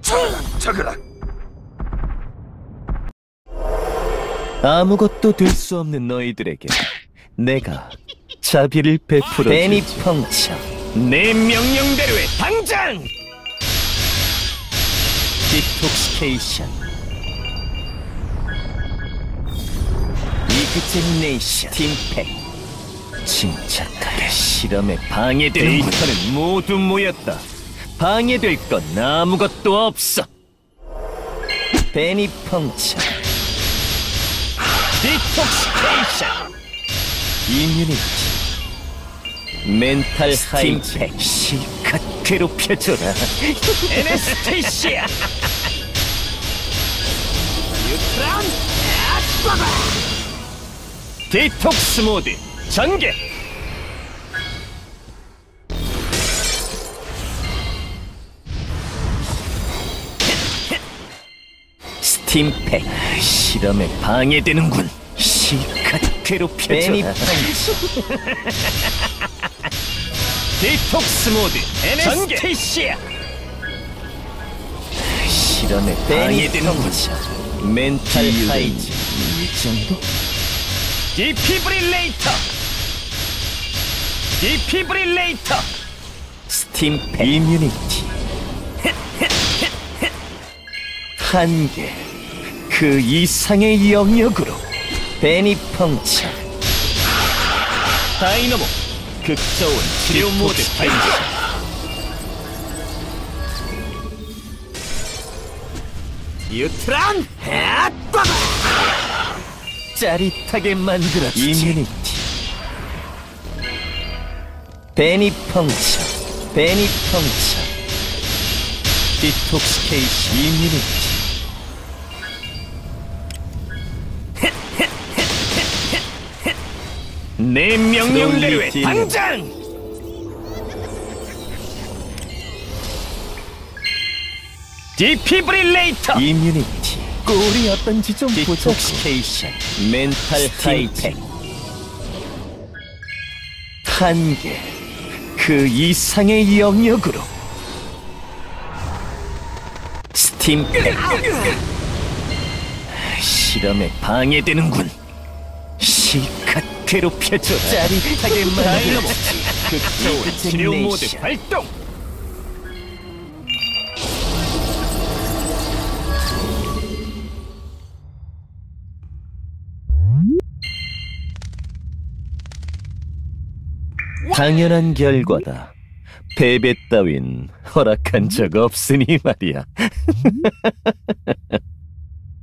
자그라. 아무것도 될 수 없는 너희들에게 내가 자비를 베풀어 베니 주지. 펑쳐. 내 명령대로 해, 당장! 디톡시케이션. 이그제미네이션. 팀팩. 침착하게. 실험에 방해되는 데이터는 모두 모였다. 방해될 건 아무것도 없어. 베니 펑쳐. 디톡시케이션. 이뮤니티. 멘탈 하이징. 스팀팩. 실컷 괴롭혀줘라. 에네스테시아. 뉴트론 아빠바. 디톡스 모드 전개. 스팀팩. 실험에 방해되는군. 실컷 베니 괴롭혀줘라. 펑쳐. 디톡스 모드 에네스테시아. 실험에 베니 방해되는군. 펑쳐. 멘탈 하이징. 이 정도? 디피브릴레이터. 디피브릴레이터. 스팀팩. 이뮤니티. 한계 그 이상의 영역으로. 베니 펑쳐. 다이너모 극저온 치료 모드 발동. 뉴트론 핫바바. 짜릿하게 만들어주지. 이뮤니티. 베니 펑쳐. 베니 펑쳐. 디톡시케이션. 이뮤니티. 내 명령대로 해, 당장! 디피브릴레이터. 이뮤니티. 꼴이 어떤지 좀 보자고. 디톡시케이션. 멘탈 하이팩. 한계 그 이상의 영역으로. 스팀팩. 실험에 방해되는군. 실컷 괴롭혀줘라. 짜릿하게 다이너모 만들어주지. 극저온 치료 모드 이그제미네이션. 발동. 당연한 결과다. 패배 따윈 허락한 적 없으니 말이야.